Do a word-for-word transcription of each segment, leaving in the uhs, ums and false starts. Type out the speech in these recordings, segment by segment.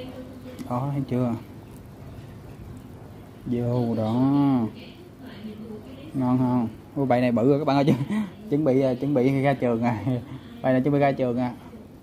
Đó thấy chưa, vô đó, ngon không? Ủa, bầy này bự rồi các bạn ơi, chứ chuẩn bị chuẩn bị ra trường à, bầy này chuẩn bị ra trường à.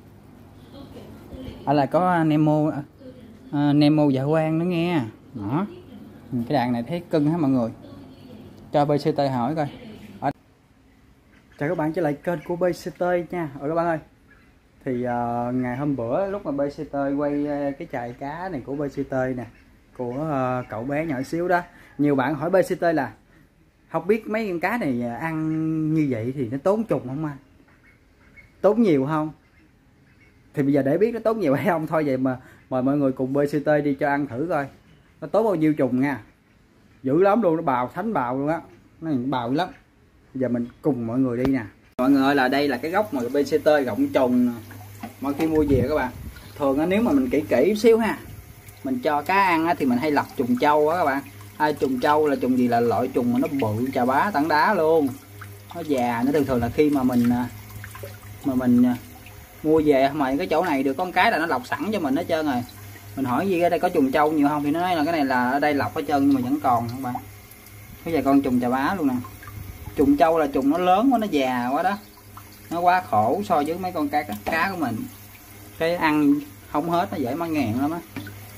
Ở là có Nemo, uh, Nemo dạ quang nữa nghe. Đó, cái đàn này thấy cưng hả mọi người, cho bê xê tê hỏi coi. Ở... Chào các bạn trở lại kênh của bê xê tê nha. Ủa các bạn ơi, thì uh, ngày hôm bữa lúc mà bê xê tê quay uh, cái chài cá này của bê xê tê nè, của uh, cậu bé nhỏ xíu đó, nhiều bạn hỏi bê xê tê là không biết mấy con cá này ăn như vậy thì nó tốn trùng không anh, tốn nhiều không? Thì bây giờ để biết nó tốn nhiều hay không thôi, vậy mà mời mọi người cùng bê xê tê đi cho ăn thử coi nó tốn bao nhiêu trùng nha. Dữ lắm luôn, nó bào thánh bào luôn á, nó bào lắm. Bây giờ mình cùng mọi người đi nè. Mọi người ơi, là đây là cái góc mà bê xê tê gọng trùng mỗi khi mua về các bạn. Thường á, nếu mà mình kỹ kỹ xíu ha, mình cho cá ăn á, thì mình hay lọc trùng trâu á các bạn. Hai trùng trâu là trùng gì, là loại trùng mà nó bự chà bá tảng đá luôn, nó già. Nó thường thường là khi mà mình mà mình mua về mà cái chỗ này được con cái là nó lọc sẵn cho mình hết trơn rồi. Mình hỏi gì ở đây có trùng trâu nhiều không thì nó nói là cái này là ở đây lọc hết trơn, nhưng mà vẫn còn các bạn. Cái giờ con trùng chà bá luôn nè. Trùng trâu là trùng nó lớn quá, nó già quá đó, nó quá khổ so với mấy con cá cá của mình. Cái ăn không hết, nó dễ mang nghẹn lắm á.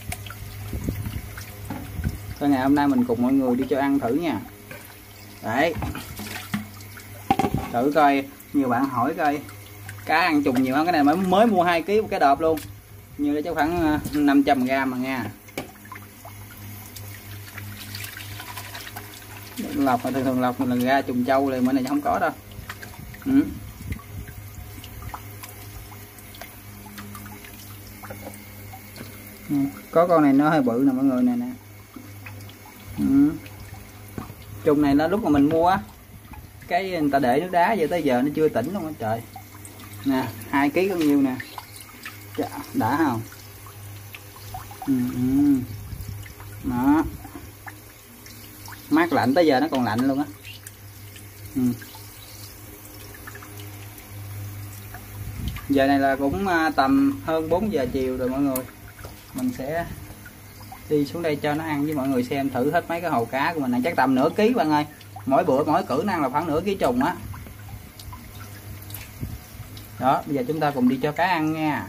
Thôi ngày hôm nay mình cùng mọi người đi cho ăn thử nha. Đấy, thử coi. Nhiều bạn hỏi coi cá ăn trùng nhiều không? Cái này mới mới mua hai ký một cái đợp luôn, như đây chắc khoảng năm trăm gram mà nha. Lọc thường thường lọc mình ra trùng trâu liền, mà này không có đâu. Ừ. Có con này nó hơi bự nè mọi người, nè nè. Ừ. Trùng này là lúc mà mình mua á, cái người ta để nước đá vậy tới giờ nó chưa tỉnh luôn á trời. Nè, hai ký có nhiêu nè. Chà, đã không? Ừ, ừ. Đó. Mát lạnh tới giờ nó còn lạnh luôn á. Ừ. Giờ này là cũng tầm hơn bốn giờ chiều rồi mọi người. Mình sẽ đi xuống đây cho nó ăn với mọi người xem thử hết mấy cái hồ cá của mình này, chắc tầm nửa ký bạn ơi. Mỗi bữa mỗi cử nó ăn là khoảng nửa ký trùng á. Đó, bây giờ chúng ta cùng đi cho cá ăn nha.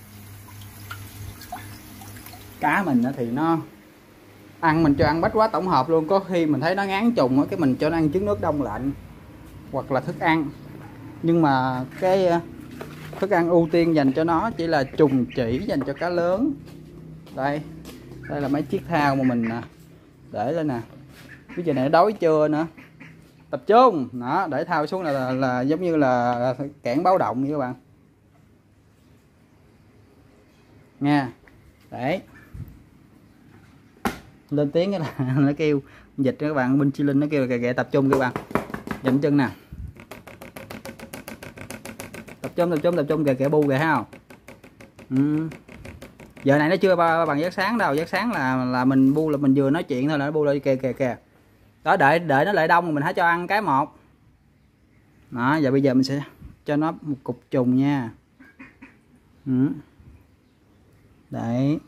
Cá mình thì nó ăn, mình cho ăn bách hóa tổng hợp luôn. Có khi mình thấy nó ngán trùng cái mình cho nó ăn trứng nước đông lạnh hoặc là thức ăn. Nhưng mà cái thức ăn ưu tiên dành cho nó chỉ là trùng chỉ dành cho cá lớn. Đây, đây là mấy chiếc thao mà mình để lên nè. Cái giờ này nó đói chưa nữa. Tập trung, đó, để thao xuống là, là, là giống như là kẽn báo động vậy các bạn. Nha. Đấy. Lên tiếng cái là nó kêu dịch các bạn, bên Chi Linh nó kêu kìa kìa, tập trung các bạn. Dậm chân nè. Tập trung tập trung tập trung kìa kìa, bu kìa ha. Ừ. Giờ này nó chưa bằng giấc sáng đâu, giấc sáng là là mình bu là mình vừa nói chuyện thôi là nó bu lại kìa kìa kìa. Đó, đợi đợi nó lại đông mình hãy cho ăn cái một. Đó, giờ bây giờ mình sẽ cho nó một cục trùng nha. Ừ. Đấy.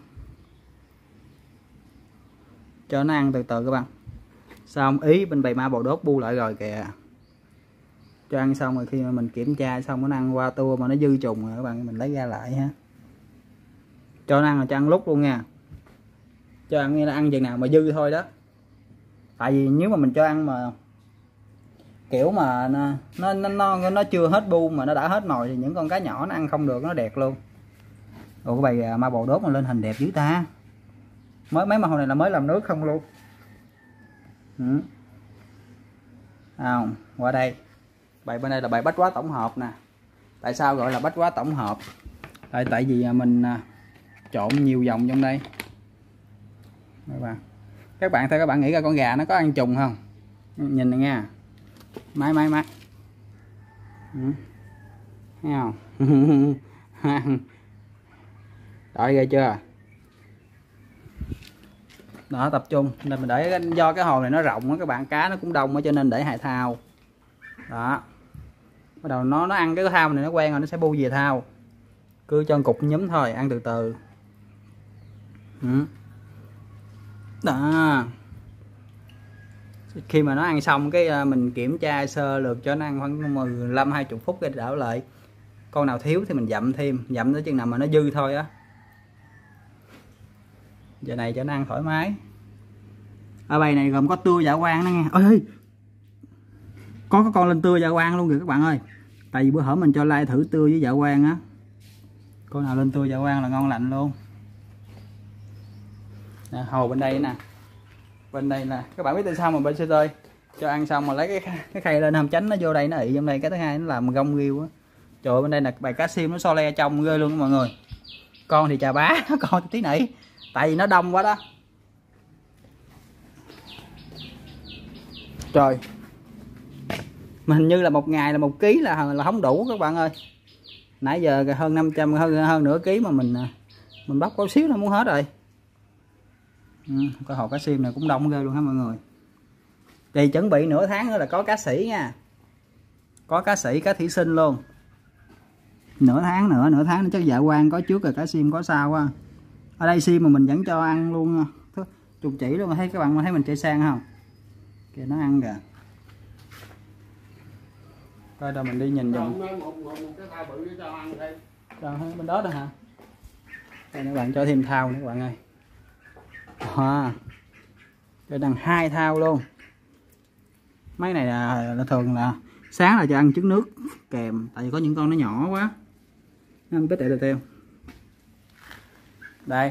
Cho nó ăn từ từ các bạn. Xong ý bên bầy ma bò đốt bu lại rồi kìa. Cho ăn xong rồi khi mà mình kiểm tra xong nó ăn qua tua mà nó dư trùng rồi các bạn, mình lấy ra lại ha. Cho nó ăn là cho ăn lúc luôn nha. Cho ăn như là ăn chừng nào mà dư thôi đó. Tại vì nếu mà mình cho ăn mà kiểu mà nó nó nó nó chưa hết bu mà nó đã hết nồi thì những con cá nhỏ nó ăn không được, nó đẹp luôn. Ủa cái bầy ma bò đốt mà lên hình đẹp dữ ta. Mới mấy mà hồi này là mới làm nước không luôn. Ừ. À, qua đây. Bài bên đây là bài bách hóa tổng hợp nè. Tại sao gọi là bách hóa tổng hợp? Tại tại vì mình trộn nhiều dòng trong đây. Các bạn. Các bạn theo các bạn nghĩ ra con gà nó có ăn trùng không? Nhìn này nha. Mái mái mái. Ừ. Thấy không? Đợi ghê chưa? Đó, tập trung. Nên mình để do cái hồ này nó rộng á các bạn, cá nó cũng đông á cho nên để hai thao. Đó. Bắt đầu nó nó ăn cái thao này nó quen rồi nó sẽ bu về thao. Cứ cho cục nhúm thôi, ăn từ từ. Ừ. Đó, khi mà nó ăn xong cái mình kiểm tra sơ lược cho nó ăn khoảng mười lăm hai mươi phút cái đảo lại, con nào thiếu thì mình dặm thêm, dặm tới chừng nào mà nó dư thôi á. Giờ này cho nó ăn thoải mái. Ở bầy này gồm có tưa dạ quang đó nghe. Ôi, có có con lên tưa dạ quang luôn kìa các bạn ơi. Tại vì bữa hổm mình cho like thử tưa với dạ quang á, con nào lên tưa dạ quang là ngon lành luôn. Nè, hồ bên đây nè, bên đây nè, các bạn biết tại sao mà bên xê tê cho ăn xong mà lấy cái cái khay lên hàm tránh nó vô đây nó ị trong đây. Cái thứ hai nó làm gông ghiêu á. Trời ơi, bên đây là bài cá sim nó so le trong ghê luôn mọi người. Con thì chà bá, con tí nỉ, tại vì nó đông quá đó. Trời, mình hình như là một ngày là một ký là là không đủ các bạn ơi. Nãy giờ hơn năm trăm, hơn hơn nửa ký mà mình mình bắt có xíu nó muốn hết rồi. Ừ, cái hồ cá sim này cũng đông ghê luôn hả mọi người. Thì chuẩn bị nửa tháng nữa là có cá sỉ nha, có cá sỉ, cá thủy sinh luôn. Nửa tháng nữa, nửa tháng nữa chắc dạ quang có trước rồi cá sim có sau á. Ở đây sim mà mình vẫn cho ăn luôn, chục chỉ luôn. Thấy các bạn thấy mình chạy sang không? Kìa nó ăn kìa. Coi đâu mình đi nhìn dùm. Rồi bên đó đó hả? Đây các bạn cho thêm thau nữa các bạn ơi. À, cho đằng hai thau luôn. Mấy này là, là thường là sáng là cho ăn trứng nước kèm, tại vì có những con nó nhỏ quá nó ăn tới tẹo teo. Đây,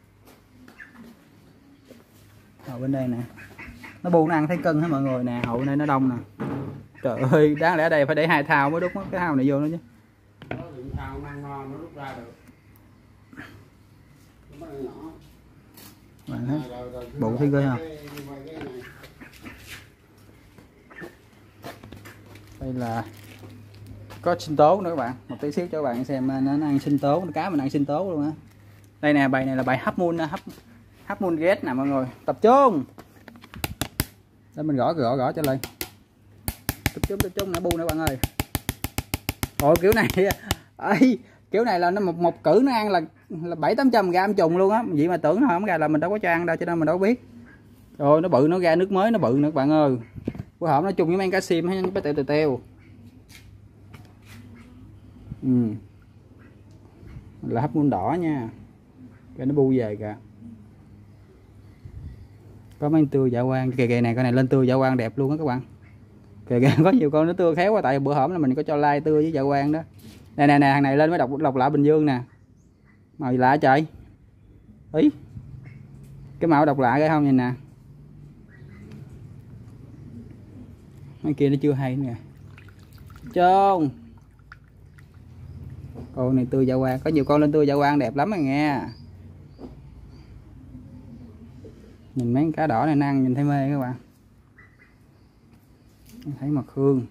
ở bên đây nè, nó bu nó ăn thấy cân hết mọi người nè. Hậu này nó đông nè. Trời ơi, đáng lẽ đây phải để hai thao mới đút cái thao này vô nữa chứ. Bạn thấy bụng thấy ghê không? Đây là có sinh tố nữa các bạn, một tí xíu cho các bạn xem nó ăn sinh tố, cá mình ăn sinh tố luôn á. Đây nè, bài này là bài hấp moon, hấp hấp moon ghét nè mọi người. Tập trung. Để mình gõ gõ gõ cho lên. Tập trung tập trung nè, bu nè bạn ơi. Ôi kiểu này ơi, kiểu này là nó một một cử nó ăn là là bảy tám trăm gram trùng luôn á. Vậy mà tưởng nó không ra là mình đâu có cho ăn đâu, cho nên mình đâu có biết. Rồi nó bự, nó ra nước mới nó bự nữa các bạn ơi. Bữa hổm nó chung với mấy cá sim hay cái teo teo teo. Ừ. Là hấp muôn đỏ nha. Cái nó bu về kìa. Có mấy tưa dạ quang kìa kìa này, con này lên tưa dạ quang đẹp luôn á các bạn. Kìa kìa có nhiều con nó tưa khéo quá, tại bữa hổm là mình có cho like tưa với dạ quang đó. Nè nè nè, thằng này lên với độc độc lạ Bình Dương nè. Màu gì lạ trời. Ý. Cái màu độc lạ cái không nhìn nè. Mấy kia nó chưa hay nè. Trôn. Con này tươi dạ quang, có nhiều con lên tươi dạ quang đẹp lắm rồi nghe. Nhìn mấy cá đỏ này nó ăn nhìn thấy mê các bạn. Thấy mật hương.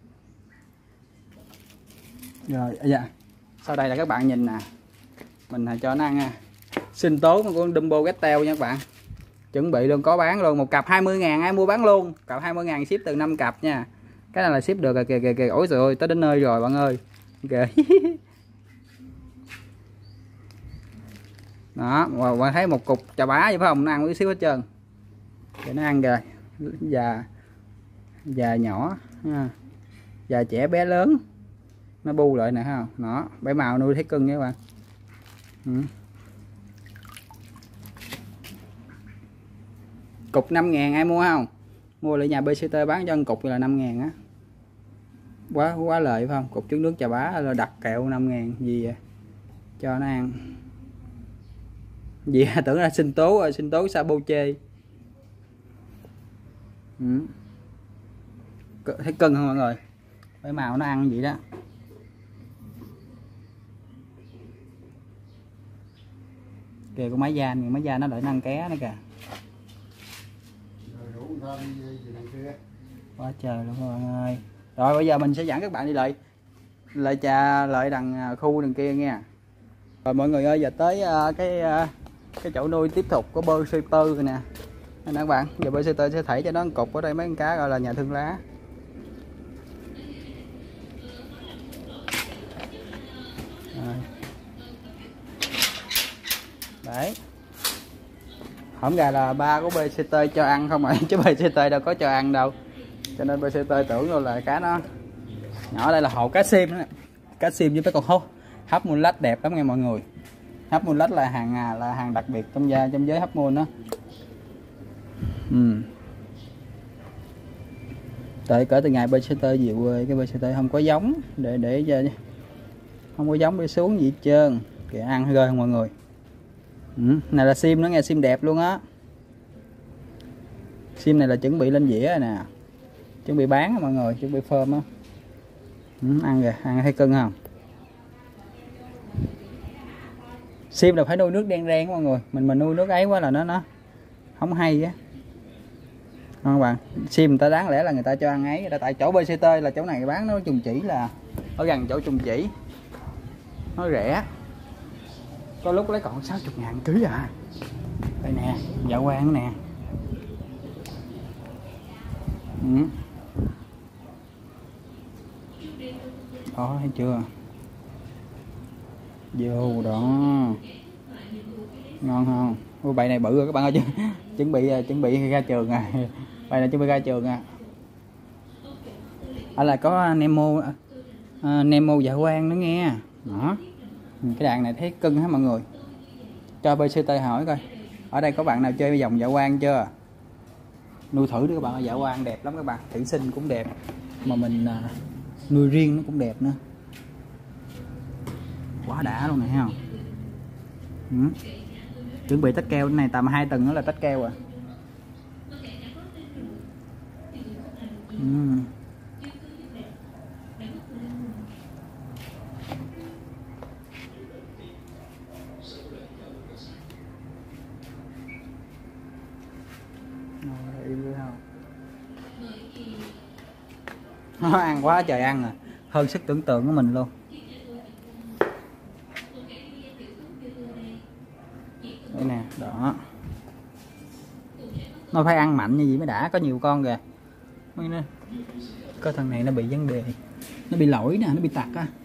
Rồi, dạ. Sau đây là các bạn nhìn nè. Mình cho nó ăn sinh tố con Dumbo Gettel nha các bạn. Chuẩn bị luôn, có bán luôn, một cặp hai mươi ngàn ai mua bán luôn. Cặp hai mươi ngàn ship từ năm cặp nha. Cái này là ship được rồi kìa kìa kìa. Ôi trời ơi, tới đến nơi rồi bạn ơi. Kìa. Đó, và, và thấy một cục chà bá vậy phải không? Nó ăn một xíu hết trơn. Để nó ăn kìa. Già già nhỏ ha. Già trẻ bé lớn. Nó bu lại nè ha. Đó, bảy màu nuôi thấy cưng nha các bạn. Ừ. Cục năm ngàn ai mua không? Mua lại nhà bê xê tê bán cho ăn cục là năm ngàn á. Quá quá lợi phải không? Cục trứng nước chà bá là đặt kẹo năm ngàn gì vậy? Cho nó ăn. Gì tưởng là sinh tố rồi, sinh tố Saboche. Ừ. Thấy cưng không mọi người? Cái màu nó ăn vậy đó. Kìa con máy da, máy da nó đợi nó ăn ké nữa kìa. Quá trời luôn các bạn ơi. Rồi bây giờ mình sẽ dẫn các bạn đi lại lại trà lại đằng khu đằng kia nha. Rồi mọi người ơi, giờ tới uh, cái uh, cái chỗ nuôi tiếp tục của bơ sư tư rồi nè. Nè các bạn, giờ bơ sư tư sẽ thảy cho nó một cục ở đây, mấy con cá gọi là nhà thương lá. Rồi. Đấy. Hổng gà là ba của bê xê tê cho ăn không ạ, chứ bê xê tê đâu có cho ăn đâu, cho nên bê xê tê tưởng đâu là cá nó nhỏ. Đây là hồ cá sim đó, cá sim với mấy con hốt hấp moon lách đẹp lắm nghe mọi người. Hấp moon lách là hàng là hàng đặc biệt trong gia trong giới hấp moon đó. Ừ. Tại cỡ từ ngày bê xê tê về quê cái bê xê tê không có giống để để cho không có giống để xuống gì hết trơn, kìa ăn ghê không mọi người. Ừ. Này là sim nó nghe, sim đẹp luôn á. Sim này là chuẩn bị lên dĩa rồi nè, chuẩn bị bán á mọi người, chuẩn bị phơm á. Ừ, ăn kìa, ăn thấy cưng không? Sim là phải nuôi nước đen đen mọi người, mình mà nuôi nước ấy quá là nó nó không hay á. Không các bạn, sim người ta đáng lẽ là người ta cho ăn ấy, người ta tại chỗ bê xê tê là chỗ này bán nó trùng chỉ là ở gần chỗ trùng chỉ, nó rẻ, có lúc lấy còn sáu mươi ngàn ký à. Đây nè, dạ quang nè. Ừ. Đó thấy chưa, vô đó, ngon không? Ôi, bài này bự rồi các bạn ơi, chứ chuẩn bị chuẩn bị ra trường à, bài này chuẩn bị ra trường à. Ở là có Nemo, uh, Nemo dạ quang nữa nghe. Đó, cái đàn này thấy cưng hết mọi người. Cho bê xê tê hỏi coi, ở đây có bạn nào chơi dòng dạ quang chưa? Nuôi thử đi các bạn ơi, dạ quang đẹp lắm các bạn, thủy sinh cũng đẹp, mà mình uh, nuôi riêng nó cũng đẹp nữa, quá đã luôn này thấy không? Ừ. Chuẩn bị tách keo, này tầm hai tuần nữa là tách keo à. Ừ. Nó ăn quá trời ăn à, hơn sức tưởng tượng của mình luôn. Đây nè, đó. Nó phải ăn mạnh như vậy mới đã, có nhiều con kìa. Có thằng này nó bị vấn đề, nó bị lỗi nè, nó bị tặc á.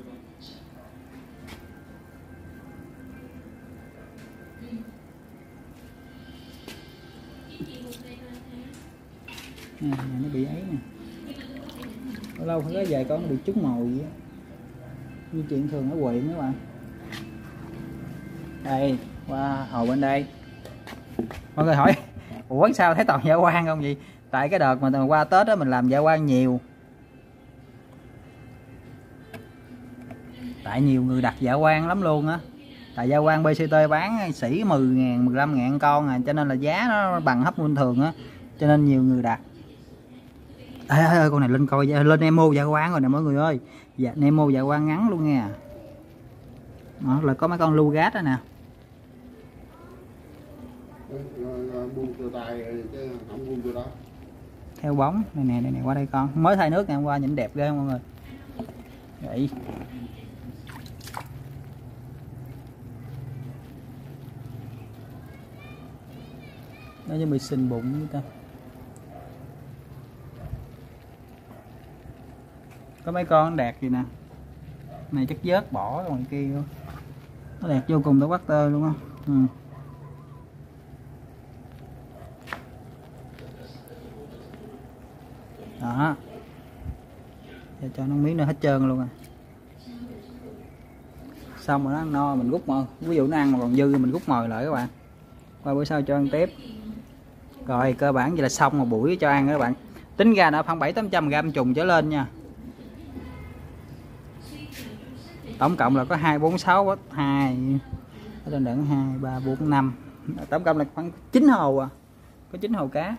Nè, nó bị ấy nè. Lâu lâu phải có vài con nó bị trúng mồi vậy á. Như chuyện thường ở quyện các bạn. Đây, qua hồ bên đây. Mọi người hỏi, ủa sao thấy toàn dạ quang không vậy? Tại cái đợt mà qua Tết đó mình làm dạ quang nhiều. Tại nhiều người đặt dạ quang lắm luôn á. Tại dạ quang bê xê tê bán sỉ mười ngàn, mười lăm ngàn con à, cho nên là giá nó bằng hấp moon thường á, cho nên nhiều người đặt. Ê, ê, ê con này lên coi, lên Nemo dạ quang rồi nè mọi người ơi. Dạ, Nemo dạ quang ngắn luôn nha. Đó là có mấy con lưu gát đó nè. Theo bóng này nè, đây nè, qua đây con mới thay nước ngày hôm qua nhìn đẹp ghê mọi người. Vậy nó cho bị sình bụng với ta. Có mấy con đạt gì nè, này chắc vớt bỏ ngoài kia luôn, nó đẹp vô cùng, tao bắt tơ luôn á. Ừ. Đó, để cho nó miếng nó hết trơn luôn à. Xong rồi nó ăn no mình rút mồi, ví dụ nó ăn mà còn dư mình rút mồi lại các bạn, qua bữa sau cho ăn tiếp. Rồi cơ bản vậy là xong một buổi cho ăn các bạn. Tính ra nó khoảng bảy tám trăm gram trùng trở lên nha. Tổng cộng là có hai bốn sáu hai ở trên đẳng hai ba bốn năm, tổng cộng là khoảng chín hồ à, có chín hồ cá.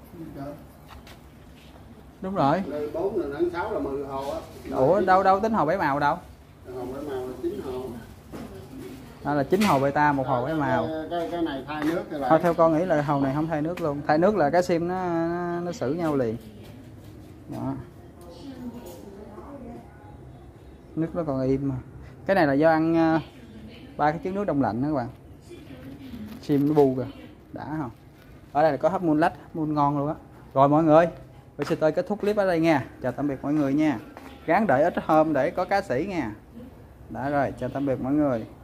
Đúng rồi. bốn là sáu là mười hồ á. Ủa đâu đâu tính hồ bảy màu đâu. Hồ bảy màu là chín hồ. Đó là chín hồ beta, một hồ bảy màu. Cái cái này thay nước thì là... Thôi theo con nghĩ là hồ này không thay nước luôn. Thay nước là cá sim nó nó, nó xử nhau liền. Đó. Nước nó còn im mà. Cái này là do ăn ba cái trứng nước đông lạnh đó các bạn. Sim nó bu kìa, đã không? Ở đây là có hấp moon lách, moon ngon luôn á. Rồi mọi người, bê xê tê kết thúc clip ở đây nha. Chào tạm biệt mọi người nha. Ráng đợi ít hôm để có cá sỉ nha. Đã rồi, chào tạm biệt mọi người.